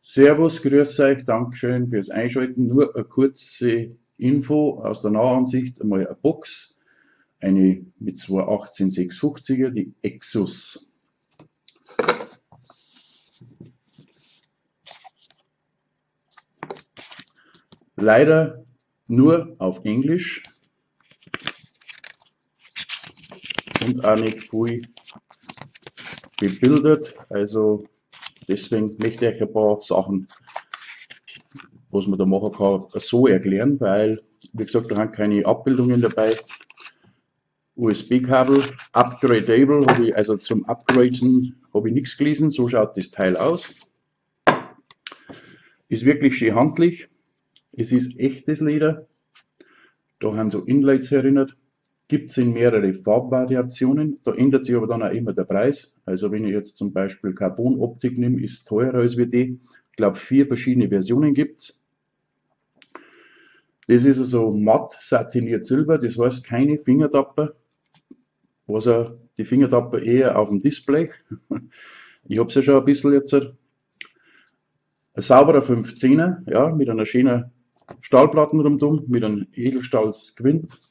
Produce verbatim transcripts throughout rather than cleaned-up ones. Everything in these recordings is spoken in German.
Servus, grüß euch, Dankeschön fürs Einschalten. Nur eine kurze Info aus der Nahansicht. Einmal eine Box, eine mit zwei achtzehn sechshundertfünfziger, die Exus. Leider nur auf Englisch und auch nicht viel bebildert. Also deswegen möchte ich euch ein paar Sachen, was man da machen kann, so erklären, weil, wie gesagt, da haben keine Abbildungen dabei. U S B-Kabel, upgradable, habe ich also zum Upgraden habe ich nichts gelesen, so schaut das Teil aus. Ist wirklich schön handlich, es ist echtes Leder, da haben so Inlays erinnert, gibt es in mehrere Farbvariationen, da ändert sich aber dann auch immer der Preis. Also wenn ich jetzt zum Beispiel Carbon-Optik nehme, ist es teurer als wie die. Ich glaube, vier verschiedene Versionen gibt es. Das ist also matt satiniert Silber, das heißt keine Fingertapper, was er die Fingertapper eher auf dem Display. Ich habe es ja schon ein bisschen jetzt. Ein sauberer fünfzehner, ja, mit einer schönen Stahlplatten rundum, mit einem Edelstahlsquint.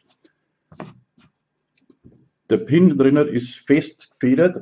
Der Pin drinnen ist fest gefedert,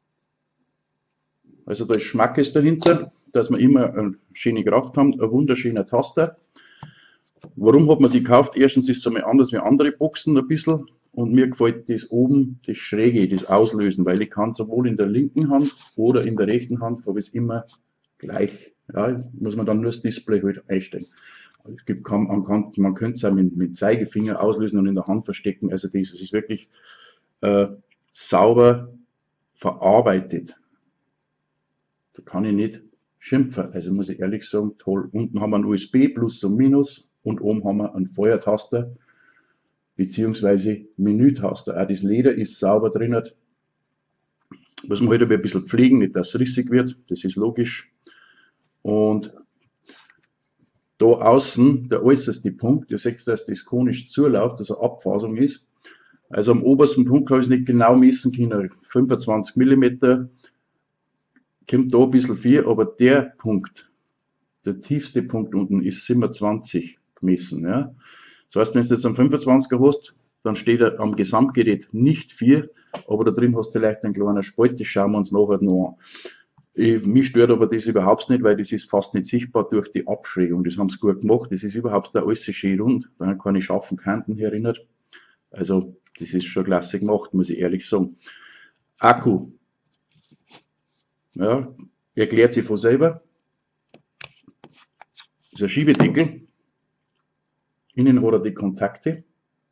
also da ist Schmackes dahinter, dass wir immer eine schöne Kraft haben, ein wunderschöner Taster. Warum hat man sie gekauft? Erstens ist es einmal anders wie andere Boxen ein bisschen und mir gefällt das oben, das Schräge, das Auslösen, weil ich kann sowohl in der linken Hand oder in der rechten Hand, habe ich es immer gleich. Ja, muss man dann nur das Display halt einstellen. Es gibt, kann, man, kann, man könnte es auch mit, mit Zeigefinger auslösen und in der Hand verstecken, also das, das ist wirklich äh, sauber verarbeitet. Da kann ich nicht schimpfen, also muss ich ehrlich sagen, toll. Unten haben wir ein U S B plus und Minus und oben haben wir einen Feuertaster beziehungsweise Menütaster. Auch das Leder ist sauber drin. Muss man halt ein bisschen pflegen, nicht dass es rissig wird, das ist logisch. Und da außen, der äußerste Punkt, ihr seht, dass das konisch zuläuft, dass eine Abfasung ist. Also am obersten Punkt habe ich es nicht genau messen können, fünfundzwanzig Millimeter, kommt da ein bisschen viel, aber der Punkt, der tiefste Punkt unten ist siebenundzwanzig gemessen. Ja. Das heißt, wenn du jetzt einen fünfundzwanziger hast, dann steht er am Gesamtgerät nicht vier, aber da drin hast du vielleicht einen kleinen Spalt, das schauen wir uns nachher noch an. Ich, mich stört aber das überhaupt nicht, weil das ist fast nicht sichtbar durch die Abschrägung. Das haben sie gut gemacht, das ist überhaupt da alles schön rund, da haben keine scharfen Kanten erinnert. Also das ist schon klasse gemacht, muss ich ehrlich sagen. Akku, ja, erklärt sich von selber. Das ist ein Schiebedeckel. Innen hat er die Kontakte.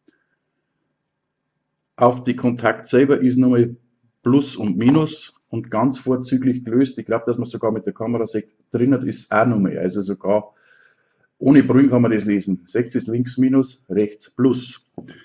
Auf die Kontakt selber ist nochmal Plus und Minus und ganz vorzüglich gelöst. Ich glaube, dass man sogar mit der Kamera sieht, drinnen ist auch nochmal. Also sogar ohne Brühen kann man das lesen. Seht ihr links Minus, rechts Plus.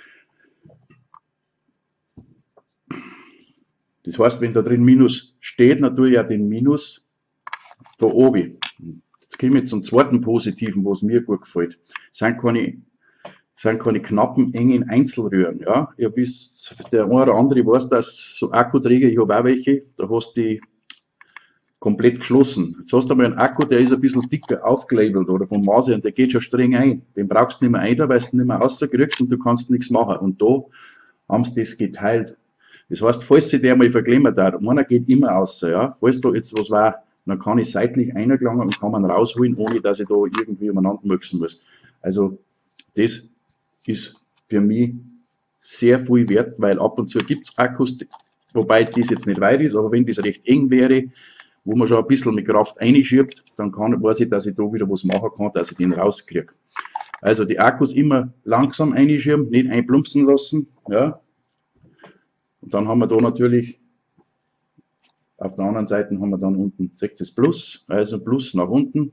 Das heißt, wenn da drin Minus steht, natürlich ja den Minus da oben. Jetzt komme ich zum zweiten Positiven, was mir gut gefällt. Das sind keine, sind keine knappen, engen Einzelröhren. Ja? Ihr wisst, der eine oder andere weiß, dass so Akkuträger, ich habe auch welche, da hast du die komplett geschlossen. Jetzt hast du mal einen Akku, der ist ein bisschen dicker aufgelabelt oder vom Maß her und der geht schon streng ein. Den brauchst du nicht mehr ein, weil du ihn nicht mehr rauskriegst und du kannst nichts machen. Und da haben sie das geteilt. Das heißt, falls sich der mal verklemmert hat, einer geht immer raus, ja. Falls da jetzt was war, dann kann ich seitlich eingelangen und kann man rausholen, ohne dass ich da irgendwie umeinander murksen muss. Also, das ist für mich sehr viel wert, weil ab und zu gibt es Akkus, wobei das jetzt nicht weit ist, aber wenn das recht eng wäre, wo man schon ein bisschen mit Kraft einschiebt, dann kann, weiß ich, dass ich da wieder was machen kann, dass ich den rauskriege. Also die Akkus immer langsam einschieben, nicht einplumpsen lassen, ja. Und dann haben wir da natürlich, auf der anderen Seite haben wir dann unten, seht ihr das Plus, also Plus nach unten.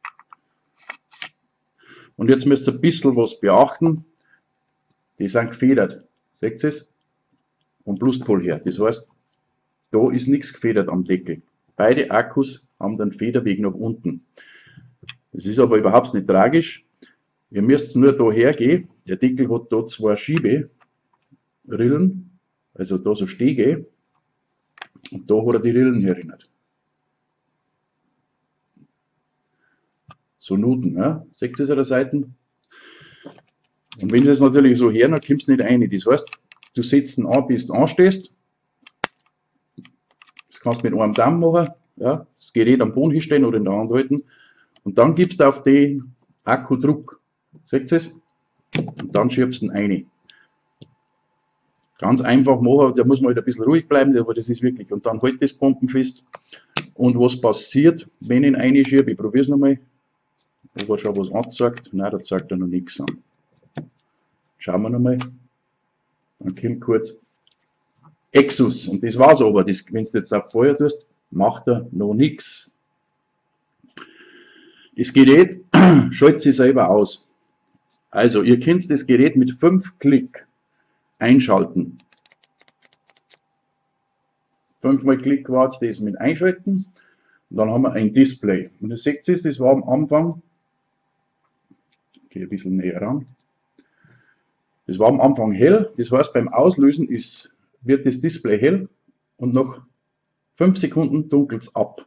Und jetzt müsst ihr ein bisschen was beachten, die sind gefedert, seht ihr es? Und Pluspol her, das heißt, da ist nichts gefedert am Deckel. Beide Akkus haben den Federweg nach unten. Das ist aber überhaupt nicht tragisch. Ihr müsst nur da hergehen, der Deckel hat da zwei Schieberillen, also da so Stege, und da hat er die Rillen erinnert. so Nuten, ja? Seht ihr es an der Seite? Und wenn du es natürlich so her, dann kommst du nicht rein. Das heißt, du setzt ihn an, bis du anstehst. Das kannst du mit einem Daumen machen, ja? Das Gerät am Boden hinstellen oder in der Hand halten. Und dann gibst du auf den Akku Druck. Seht ihr es? Und dann schiebst du ihn rein. Ganz einfach machen, da muss man halt ein bisschen ruhig bleiben, aber das ist wirklich. Und dann halt das Pumpenfest. Und was passiert, wenn ich ihn reinschiebe? Ich probiere es nochmal. Ob er schon was anzeigt. Nein, da zeigt er noch nichts an. Schauen wir nochmal. Dann kommt kurz Exus. Und das war's aber. Das, wenn du jetzt auf Feuer tust, macht er noch nichts. Das Gerät schaltet sich selber aus. Also, ihr könnt das Gerät mit fünf Klick einschalten. Fünfmal Klick war das mit einschalten. Und dann haben wir ein Display. Und ihr seht es, das war am Anfang. Ich gehe ein bisschen näher ran. Das war am Anfang hell. Das heißt, beim Auslösen ist, wird das Display hell und nach fünf Sekunden dunkelt es ab.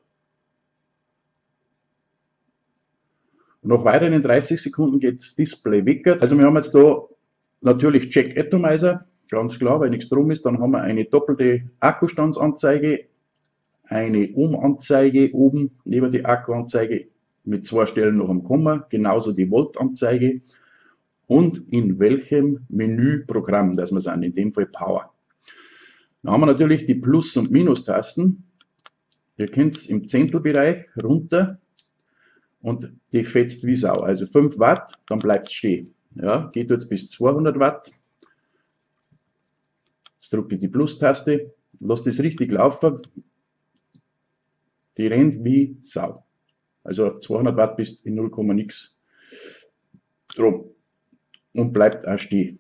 Und nach weiteren dreißig Sekunden geht das Display weg. Also wir haben jetzt da natürlich Check Atomizer, ganz klar, weil nichts drum ist. Dann haben wir eine doppelte Akkustandsanzeige, eine Ohmanzeige oben neben die Akkuanzeige mit zwei Stellen noch am Komma, genauso die Voltanzeige und in welchem Menüprogramm das wir sind, in dem Fall Power. Dann haben wir natürlich die Plus- und Minus-Tasten. Ihr kennt es im Zehntelbereich runter und die fetzt wie Sau. Also fünf Watt, dann bleibt es stehen. Ja, geht jetzt bis zweihundert Watt. Jetzt drücke ich die Plus-Taste, lasse das richtig laufen. Die rennt wie Sau. Also auf zweihundert Watt bis in null, nix drum. Und bleibt auch stehen.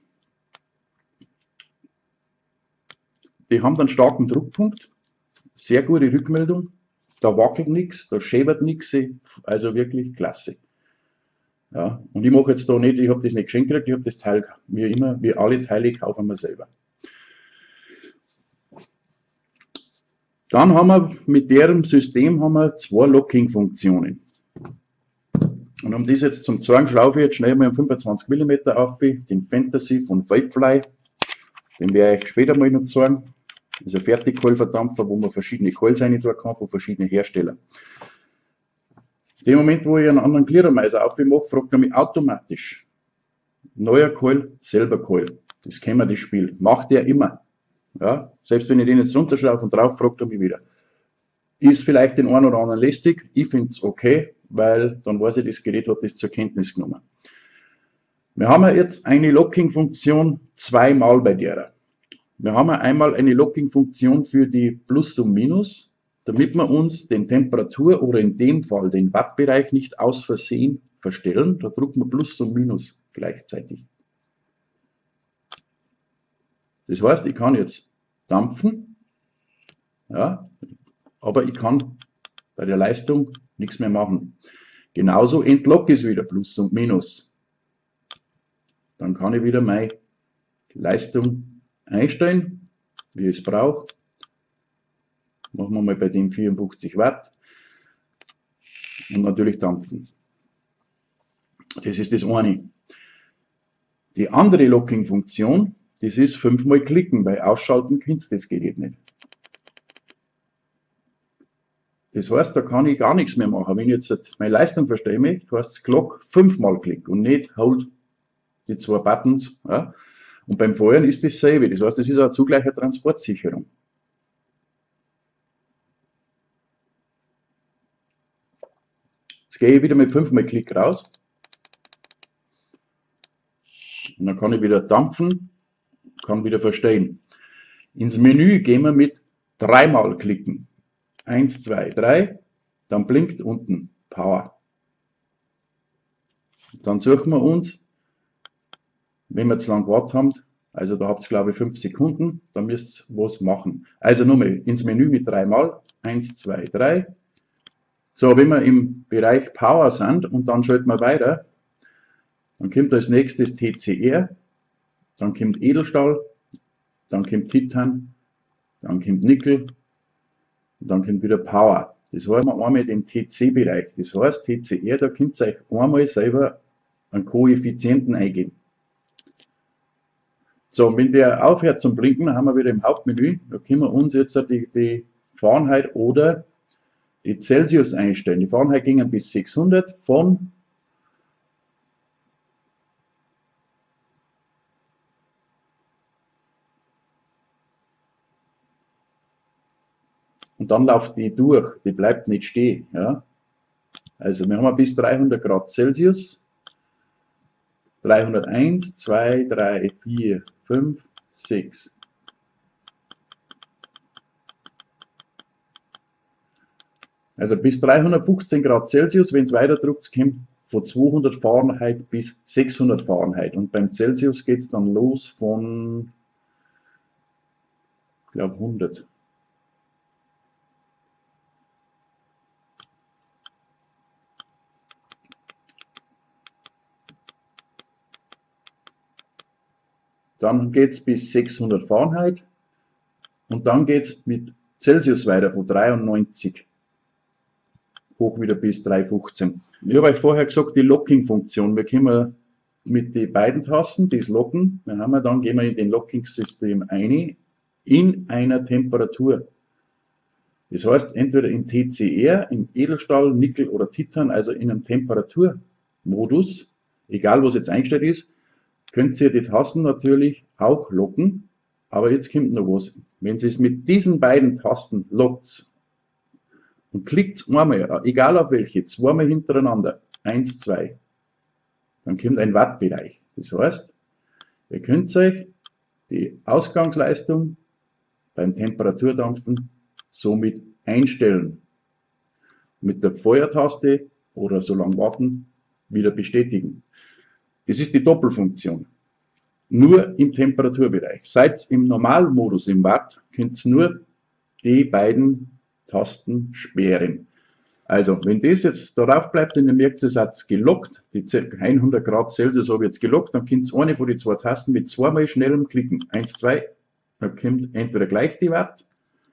Die haben dann starken Druckpunkt, sehr gute Rückmeldung, da wackelt nichts, da schäbert nichts, also wirklich klasse. Ja, und ich mache jetzt da nicht, ich habe das nicht geschenkt gekriegt, ich habe das Teil, wie immer, wie alle Teile kaufen wir selber. Dann haben wir mit deren System haben wir zwei Locking-Funktionen. Und um das jetzt zum zeigen, schlaufe ich jetzt schnell mal um fünfundzwanzig Millimeter auf, den Fantasy von Vapefly. Den werde ich später mal noch zeigen. Das ist ein Fertigkohlverdampfer, wo man verschiedene Kohls rein tun kann von verschiedenen Herstellern. In dem Moment, wo ich einen anderen Clearomizer aufmache, fragt er mich automatisch: neuer Kohl, selber Kohl. Das kennen wir, das Spiel. Macht er immer. Ja, selbst wenn ich den jetzt runterschraube und drauf, fragt er mich wieder. Ist vielleicht den einen oder anderen lästig, ich finde es okay, weil dann weiß ich, das Gerät hat das zur Kenntnis genommen. Wir haben jetzt eine Locking-Funktion zweimal bei der. Wir haben einmal eine Locking-Funktion für die Plus und Minus, damit wir uns den Temperatur- oder in dem Fall den Wattbereich nicht aus Versehen verstellen. Da drücken wir Plus und Minus gleichzeitig. Das heißt, ich kann jetzt dampfen, ja, aber ich kann bei der Leistung nichts mehr machen. Genauso entlocke ich es wieder, Plus und Minus. Dann kann ich wieder meine Leistung einstellen, wie ich es brauche. Machen wir mal bei dem vierundfünfzig Watt. Und natürlich dampfen. Das ist das eine. Die andere Locking-Funktion, das ist fünfmal klicken, weil ausschalten könnt ihr das Gerät nicht. Das heißt, da kann ich gar nichts mehr machen. Wenn ich jetzt meine Leistung verstehen möchte, heißt Glock fünfmal Klick und nicht Hold die zwei Buttons. Ja. Und beim Feuern ist dasselbe. Das heißt, das ist eine zugleiche Transportsicherung. Jetzt gehe ich wieder mit fünfmal Klick raus. Und dann kann ich wieder dampfen, kann wieder verstehen. Ins Menü gehen wir mit dreimal klicken. Eins, zwei, drei. Dann blinkt unten Power. Dann suchen wir uns, wenn wir zu lang gewartet haben, also da habt ihr glaube ich fünf Sekunden, dann müsst ihr was machen. Also nochmal ins Menü mit dreimal. Eins, zwei, drei. So, wenn wir im Bereich Power sind und dann schalten wir weiter, dann kommt als nächstes T C R, dann kommt Edelstahl, dann kommt Titan, dann kommt Nickel und dann kommt wieder Power. Das heißt, einmal den T C-Bereich. Das heißt, T C R, da könnt ihr euch einmal selber einen Koeffizienten eingeben. So, und wenn der aufhört zum Blinken, dann haben wir wieder im Hauptmenü, da können wir uns jetzt die, die Fahrenheit oder die Celsius einstellen. Die Fahrenheit gingen bis sechshundert von und dann läuft die durch, die bleibt nicht stehen. Ja? Also wir haben bis dreihundert Grad Celsius, dreihunderteins, zwei, drei, vier, fünf, sechs. Also bis dreihundertfünfzehn Grad Celsius, wenn es weiter drückt, kommt von zweihundert Fahrenheit bis sechshundert Fahrenheit. Und beim Celsius geht es dann los von, ich glaube, hundert. Dann geht es bis sechshundert Fahrenheit und dann geht es mit Celsius weiter von dreiundneunzig hoch wieder bis dreihundertfünfzehn. Ich habe euch vorher gesagt, die Locking-Funktion. Wir können mit den beiden Tasten das locken. Dann, haben wir, dann gehen wir in den Locking-System ein, in einer Temperatur. Das heißt, entweder im T C R, im Edelstahl, Nickel oder Titan, also in einem Temperaturmodus, egal was jetzt eingestellt ist, könnt ihr die Tasten natürlich auch locken, aber jetzt kommt noch was. Wenn ihr es mit diesen beiden Tasten lockt und klickt einmal, egal auf welche, zweimal hintereinander, eins, zwei, dann kommt ein Wattbereich. Das heißt, ihr könnt euch die Ausgangsleistung beim Temperaturdampfen somit einstellen. Mit der Feuertaste oder so lange warten, wieder bestätigen. Das ist die Doppelfunktion. Nur im Temperaturbereich. Seid im Normalmodus im Watt, könnt ihr nur die beiden Tasten sperren. Also, wenn das jetzt darauf bleibt und ihr merkt, es hat gelockt, die ca. hundert Grad Celsius habe ich jetzt gelockt, dann könnt ihr eine von den zwei Tasten mit zweimal schnellem Klicken, eins, zwei, dann kommt entweder gleich die Watt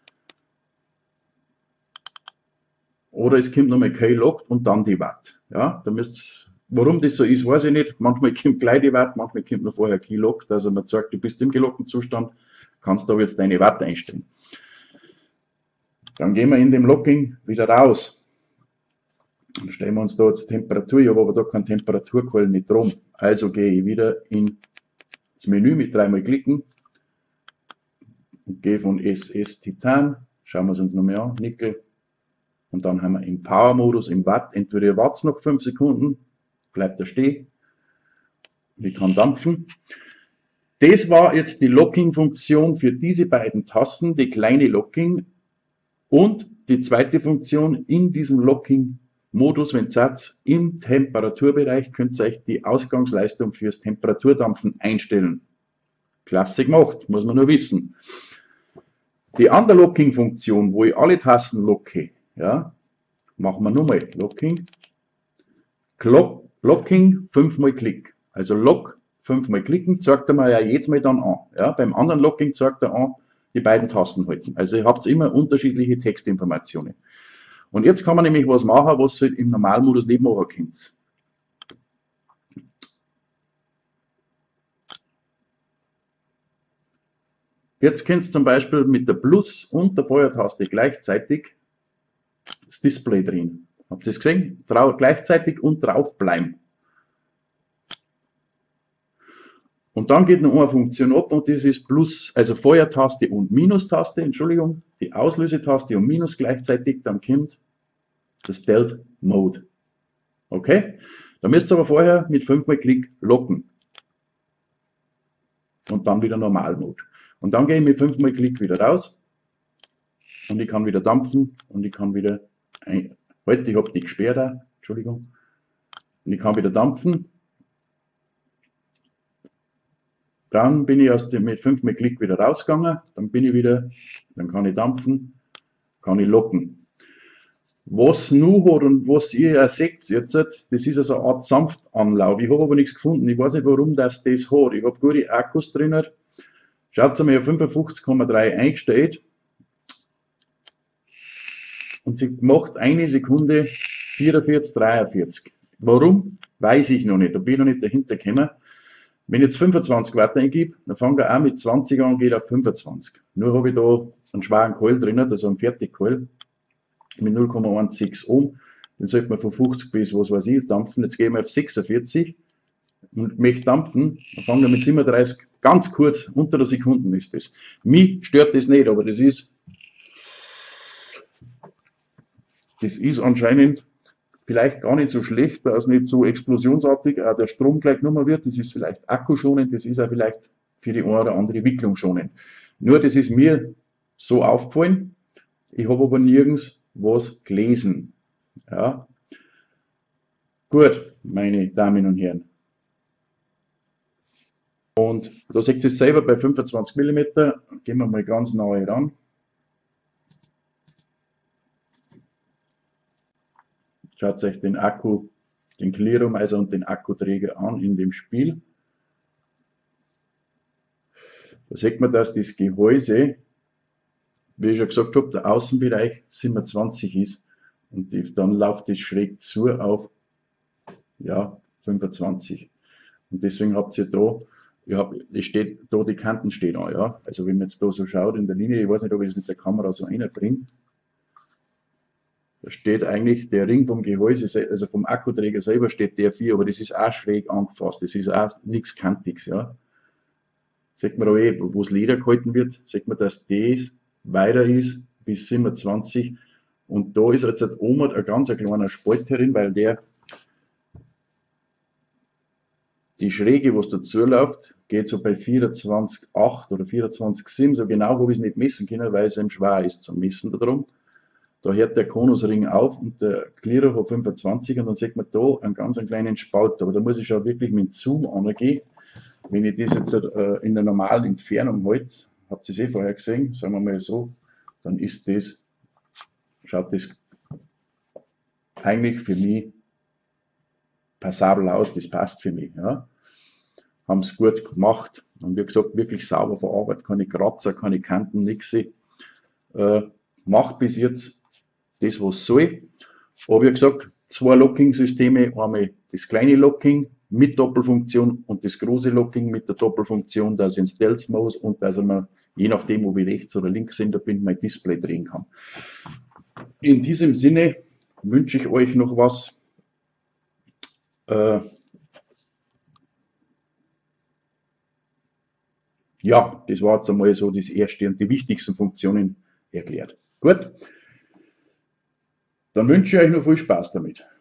oder es kommt nochmal kein lockt und dann die Watt. Ja, da müsst Warum das so ist, weiß ich nicht. Manchmal kommt gleich die Watt, manchmal kommt noch vorher kein Lockt. Also man sagt, du bist im gelockten Zustand, kannst aber jetzt deine Watt einstellen. Dann gehen wir in dem Locking wieder raus. Dann stellen wir uns da jetzt Temperatur, ich habe aber da keinen Temperaturquell nicht drum. Also gehe ich wieder ins Menü mit dreimal klicken und gehe von S S Titan, schauen wir es uns nochmal an, Nickel. Und dann haben wir im Power-Modus, im Watt, entweder ihr wartet noch fünf Sekunden, bleibt er stehen und ich kann dampfen. Das war jetzt die Locking-Funktion für diese beiden Tasten, die kleine Locking und die zweite Funktion in diesem Locking-Modus, wenn ihr sagt, im Temperaturbereich könnt ihr euch die Ausgangsleistung fürs Temperaturdampfen einstellen. Klasse gemacht, muss man nur wissen. Die andere Locking-Funktion, wo ich alle Tasten locke, ja, machen wir nochmal Locking, Clock, Locking, fünfmal Klick. Also Lock, fünfmal klicken, zeigt er mir ja jedes Mal dann an. Ja, beim anderen Locking zeigt er an, die beiden Tasten halten. Also ihr habt immer unterschiedliche Textinformationen. Und jetzt kann man nämlich was machen, was ihr im Normalmodus nicht machen könnt. Jetzt könnt ihr zum Beispiel mit der Plus- und der Feuertaste gleichzeitig das Display drehen. Habt ihr es gesehen? Trau gleichzeitig und drauf bleiben. Und dann geht noch eine Funktion ab und das ist Plus, also Feuertaste und Minustaste, Entschuldigung, die Auslösetaste und Minus gleichzeitig, dann kommt das Stealth Mode. Okay? Da müsst ihr aber vorher mit fünfmal Klick locken. Und dann wieder Normalmode. Und dann gehe ich mit fünfmal Klick wieder raus und ich kann wieder dampfen und ich kann wieder ein Halt, ich habe die gesperrt, da. Entschuldigung. Und ich kann wieder dampfen. Dann bin ich aus dem, mit fünfmal Klick wieder rausgegangen. Dann bin ich wieder, dann kann ich dampfen, kann ich locken. Was nur hat und was ihr ja seht jetzt, das ist also eine Art Sanftanlauf. Ich habe aber nichts gefunden. Ich weiß nicht, warum das das hat. Ich habe gute Akkus drin. Schaut mal, ich habe fünfundfünfzig Komma drei eingestellt. und sie macht eine Sekunde vierundvierzig, dreiundvierzig. Warum? Weiß ich noch nicht, da bin ich noch nicht dahinter gekommen. Wenn ich jetzt fünfundzwanzig Watt eingebe, dann fängt er auch mit zwanzig an und geht auf fünfundzwanzig. Nur habe ich da einen schweren Coil drin, also einen Fertigcoil mit null Komma sechzehn Ohm. Den sollte man von fünfzig bis, was weiß ich, dampfen. Jetzt gehen wir auf sechsundvierzig und möchte dampfen. Dann fangen wir mit siebenunddreißig, ganz kurz, unter der Sekunde ist das. Mich stört das nicht, aber das ist, das ist anscheinend vielleicht gar nicht so schlecht, weil es nicht so explosionsartig auch der Strom gleich genommen wird. Das ist vielleicht akkuschonend, das ist auch vielleicht für die eine oder andere Wicklung schonend. Nur das ist mir so aufgefallen. Ich habe aber nirgends was gelesen. Ja. Gut, meine Damen und Herren. Und da seht ihr es selber bei fünfundzwanzig Millimeter. Gehen wir mal ganz nahe ran. Schaut euch den Akku, den Clearomizer und den Akkuträger an in dem Spiel. Da sieht man, dass das Gehäuse, wie ich schon gesagt habe, der Außenbereich siebenundzwanzig ist und die, dann läuft es schräg zu auf ja, fünfundzwanzig. Und deswegen habt ihr da, ja, es steht, da die Kanten stehen an. Ja. Also wenn man jetzt da so schaut in der Linie, ich weiß nicht, ob ich es mit der Kamera so reinbringe. Da steht eigentlich der Ring vom Gehäuse, also vom Akkuträger selber steht der vier, aber das ist auch schräg angefasst, das ist auch nichts Kantiges. Ja. Sieht man da eh, wo das Leder gehalten wird, sieht man, dass das weiter ist bis siebenundzwanzig und da ist jetzt oben ein ganz ein kleiner Spalt herin, weil der die Schräge, was dazu läuft, geht so bei vierundzwanzig Komma acht oder vierundzwanzig Komma sieben, so genau habe ich es nicht messen können, weil es eben schwer ist zum Messen darum. Da hört der Konusring auf und der Clearer hat fünfundzwanzig und dann sieht man da einen ganz einen kleinen Spalt. Aber da muss ich schon wirklich mit dem Zoom angehen. Wenn ich das jetzt äh, in der normalen Entfernung halte, habt ihr es eh vorher gesehen, sagen wir mal so, dann ist das, schaut das eigentlich für mich passabel aus, das passt für mich. Ja. Haben es gut gemacht und wie gesagt, wirklich sauber verarbeitet, keine Kratzer, keine Kanten, nichts. Äh, macht bis jetzt das, was soll. Aber wie gesagt, zwei Locking-Systeme, einmal das kleine Locking mit Doppelfunktion und das große Locking mit der Doppelfunktion, dass ich in Stealth-Mode und dass man, je nachdem, ob ich rechts oder links in der bin, mein Display drehen kann. In diesem Sinne wünsche ich euch noch was. Äh, ja, das war jetzt einmal so das erste und die wichtigsten Funktionen erklärt. Gut. Dann wünsche ich euch noch viel Spaß damit.